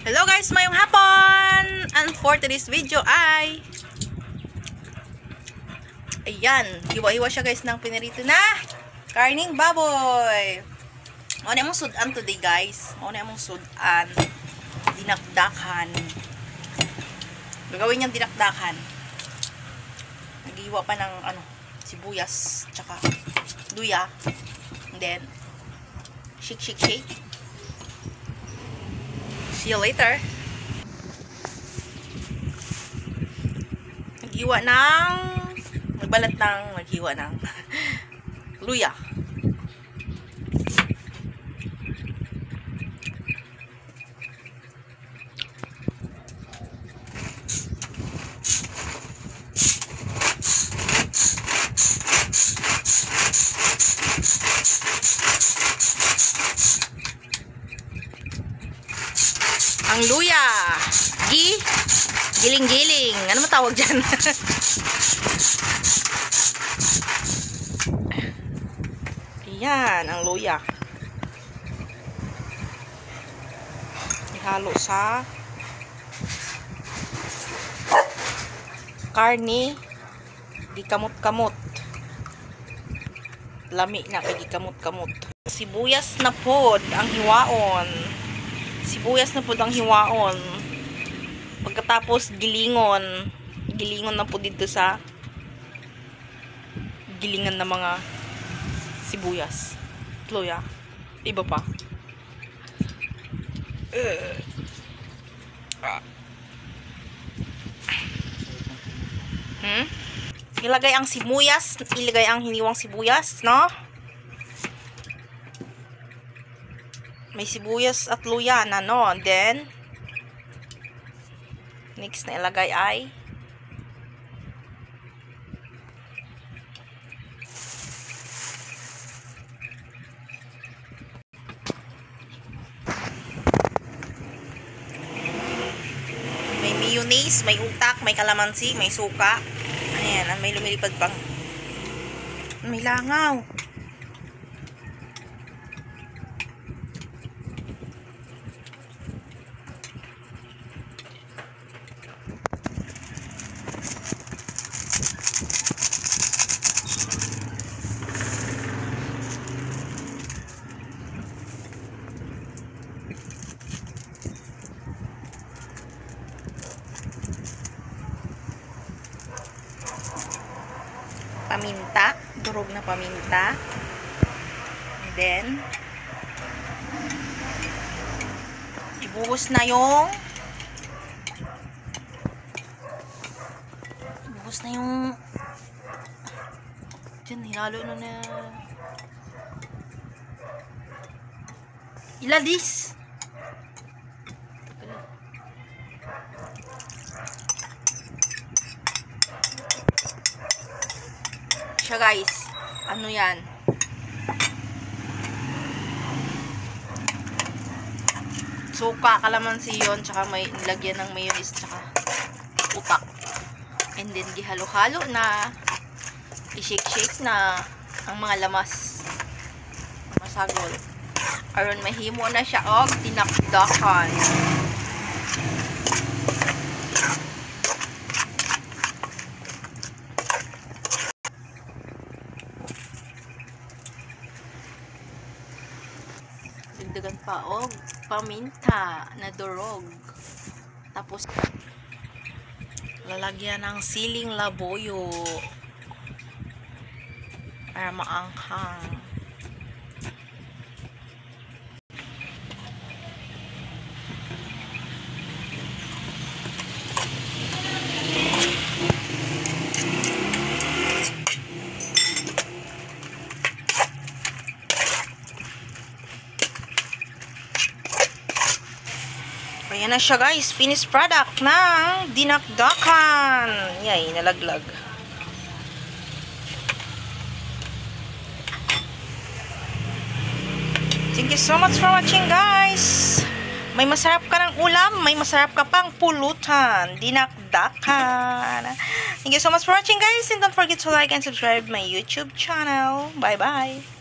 Hello guys, mayong hapon! And for today's video ay ayan, hiwa-hiwa siya guys ng pinirito na karning baboy. Ano yung sudan today guys? Ano yung sudan? Dinakdakan. Gagawin niyang dinakdakan. Naghiwa pa ng sibuyas tsaka luya. And then shake. See you later. Naghiwa ng luya. Ang luya, giling-giling. Ano matawag dyan? Ayan, ang luya. Ihalo sa karni, gikamot-kamot. Lami na kay gikamot-kamot. Sibuyas na pod ang hiwaon. Sibuyas na po ang hiwaon. Pagkatapos gilingon na po dito sa gilingan ng mga sibuyas. Luya. Iba pa. Ilagay ang sibuyas, ilagay ang hiniwang sibuyas, no? May sibuyas at luya na, no? And then, next na ilagay ay may mayonnaise, may utak, may kalamansi, may suka. Ayan, may lumilipad pang may langaw. Paminta, durog na paminta. And then ibuhos na yung dyan, hinalo na ilalis siya guys. Ano yan? Suka, kalamansi yun, tsaka may nilagyan ng mayonnaise tsaka utak. And then gihalo-halo na, i-shake na ang mga lamas, masagol. Aron mahimo na siya og dinakdakan. Dagdagan pa og paminta na durog. Tapos lalagyan ng siling laboyo para maanghang. Ayan na siya guys, finished product ng dinakdakan. Yay, nalaglag. Thank you so much for watching guys. May masarap ka ng ulam, may masarap ka pang pulutan. Dinakdakan. Thank you so much for watching guys, and don't forget to like and subscribe my YouTube channel. Bye bye.